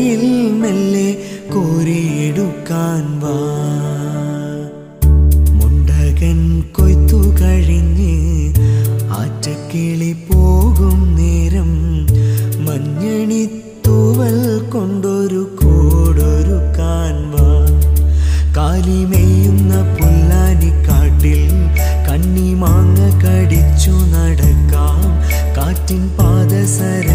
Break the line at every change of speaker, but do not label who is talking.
വഴിയിൽ മെല്ലെ കോരിയെടുക്കാൻ വാ. മുണ്ടകൻ കൊയ്ത്തു കഴിഞ്ഞ് ആറ്റക്കിളി പോകും നേരം മഞ്ഞണിത്തൂവൽ കൊണ്ടൊരു കൂടൊരുക്കാൻ വാ. കാലിമേയുന്ന പുല്ലാനിക്കാട്ടിൽ കണ്ണിമാങ്ങ കടിച്ചു നടക്കാം. കാറ്റിൻ പാദസര